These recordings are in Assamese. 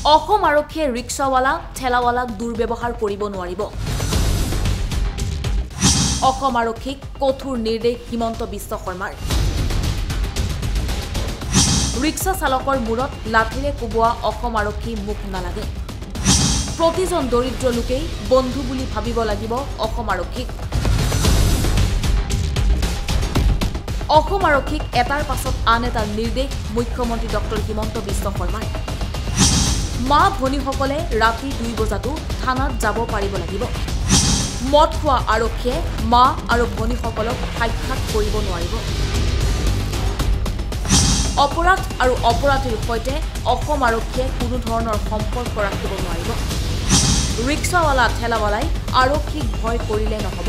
অসম আৰক্ষীয়ে ৰিক্সাৱালা ঠেলাৱালাক দুৰ্ব্যৱহাৰ কৰিব নোৱাৰিব। অসম আৰক্ষীক কঠোৰ নিৰ্দেশ হিমন্ত বিশ্ব শৰ্মাৰ। ৰিক্সা চালকৰ মূৰত লাঠিৰে কোবোৱা অসম আৰক্ষী মুখ নালাগে। প্ৰতিজন দৰিদ্ৰ লোকেই বন্ধু বুলি ভাবিব লাগিব অসম আৰক্ষীক। অসম আৰক্ষীক এটাৰ পাছত আন এটা নিৰ্দেশ মুখ্যমন্ত্ৰী ডক্টৰ হিমন্ত বিশ্ব শৰ্মাৰ। মা ভনীসকলে ৰাতি 2 বজাতো থানাত যাব পাৰিব লাগিব। মদ খোৱা আৰক্ষীয়ে মা আৰু ভনীসকলক সাক্ষাৎ কৰিব নোৱাৰিব। অপৰাধ আৰু অপৰাধীৰ সৈতে অসম আৰক্ষীয়ে কোনো ধৰণৰ সম্পৰ্ক ৰাখিব নোৱাৰিব। ৰিক্সাৱালা ঠেলাৱালাই আৰক্ষীক ভয় কৰিলে নহ'ব।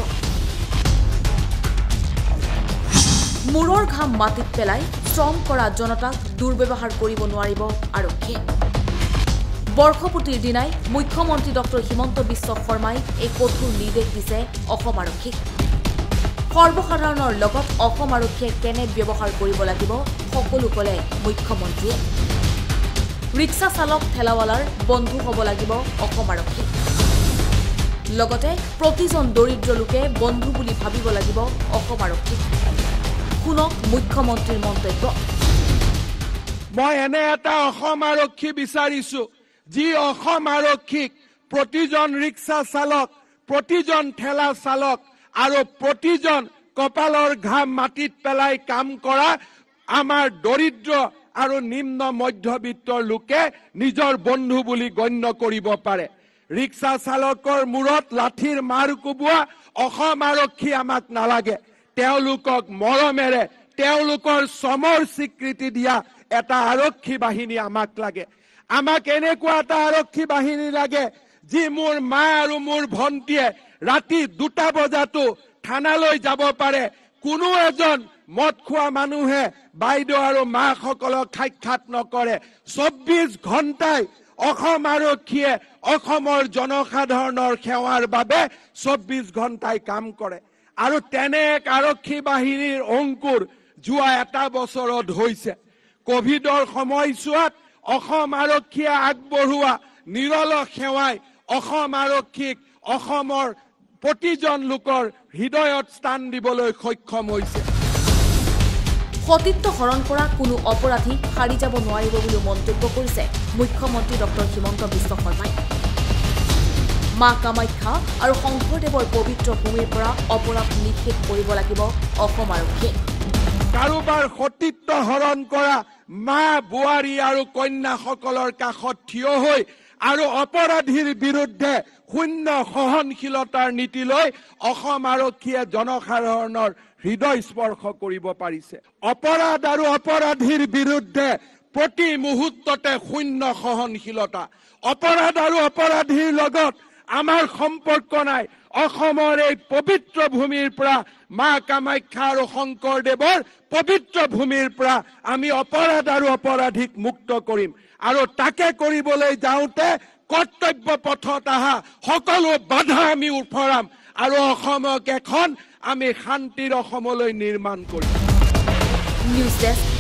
মূৰৰ ঘাম মাটিত পেলাই শ্ৰম কৰা জনতাক দুৰ্ব্যৱহাৰ কৰিব নোৱাৰিব আৰক্ষীয়ে। বৰ্ষপতিৰ দিনাই মুখ্যমন্ত্ৰী ডক্টৰ হিমন্ত বিশ্ব শৰ্মাই এই কঠোৰ নিৰ্দেশ দিছে অসম আৰক্ষীক। সৰ্বসাধাৰণৰ লগত অসম আৰক্ষীয়ে কেনে ব্যৱহাৰ কৰিব লাগিব সকলো ক'লে মুখ্যমন্ত্ৰীয়ে। ৰিক্সা চালক ঠেলাৱালাৰ বন্ধু হ'ব লাগিব অসম আৰক্ষী। লগতে প্ৰতিজন দৰিদ্ৰ লোকে বন্ধু বুলি ভাবিব লাগিব অসম আৰক্ষীক। শুনক মুখ্যমন্ত্ৰীৰ মন্তব্য। মই এনে এটা অসম আৰক্ষী বিচাৰিছো যি অসম আৰক্ষীক প্ৰতিজন ৰিক্সা চালক, প্ৰতিজন ঠেলা চালক আৰু প্ৰতিজন কপালৰ ঘাম মাটিত পেলাই কাম কৰা আমাৰ দৰিদ্ৰ আৰু নিম্ন মধ্যবিত্তৰ লোকে নিজৰ বন্ধু বুলি গণ্য কৰিব পাৰে। ৰিক্সা চালকৰ মূৰত লাঠিৰ মাৰ কোবোৱা অসম আৰক্ষী আমাক নালাগে। তেওঁলোকক মৰমেৰে তেওঁলোকৰ শ্ৰমৰ স্বীকৃতি দিয়া এটা আৰক্ষী বাহিনী আমাক লাগে। আমাক এনেকুৱা এটা আৰক্ষী বাহিনী লাগে যি মোৰ মা আৰু মোৰ ভণ্টিয়ে ৰাতি 2টা বজাতো থানালৈ যাব পাৰে। কোনো এজন মদ খোৱা মানুহে বাইদেউ আৰু মাসকলক সাক্ষাৎ নকৰে। 24 ঘণ্টাই অসম আৰক্ষীয়ে অসমৰ জনসাধাৰণৰ সেৱাৰ বাবে 24 ঘণ্টাই কাম কৰে। আৰু তেনে এক আৰক্ষী বাহিনীৰ অংকুৰ যোৱা 1 বছৰত হৈছে। কোভিডৰ সময়ছোৱাত অসম আৰক্ষীয়ে আগবঢ়োৱা নিৰল সেৱাই অসম আৰক্ষীক অসমৰ প্ৰতিজন লোকৰ হৃদয়ত স্থান দিবলৈ সক্ষম হৈছে। সতীত্ব হৰণ কৰা কোনো অপৰাধী সাৰি যাব নোৱাৰিব বুলি মন্তব্য কৰিছে মুখ্যমন্ত্ৰী ডক্টৰ হিমন্ত বিশ্ব শৰ্মাই। মা কামাখ্যা আৰু শংকৰদেৱৰ পবিত্ৰ ভূমিৰ পৰা অপৰাধ নিষেধ কৰিব লাগিব অসম আৰক্ষীয়ে। কাৰোবাৰ সতীত্ব হৰণ কৰা মা বোৱাৰী আৰু কন্যাসকলৰ কাষত থিয় হৈ আৰু অপৰাধীৰ বিৰুদ্ধে শূন্য সহনশীলতাৰ নীতি লৈ অসম আৰক্ষীয়ে জনসাধাৰণৰ হৃদয় স্পৰ্শ কৰিব পাৰিছে। অপৰাধ আৰু অপৰাধীৰ বিৰুদ্ধে প্ৰতি মুহূৰ্ততে শূন্য সহনশীলতা। অপৰাধ আৰু অপৰাধীৰ লগত আমাৰ সম্পৰ্ক নাই। অসমৰ এই পবিত্ৰ ভূমিৰ পৰা মা কামাখ্যা আৰু শংকৰদেৱৰ পবিত্ৰ ভূমিৰ পৰা আমি অপৰাধ আৰু অপৰাধীক মুক্ত কৰিম। আৰু তাকে কৰিবলৈ যাওঁতে কৰ্তব্য পথত অহা সকলো বাধা আমি উফৰাম আৰু অসমক এখন আমি শান্তিৰ অসমলৈ নিৰ্মাণ কৰিম। News desk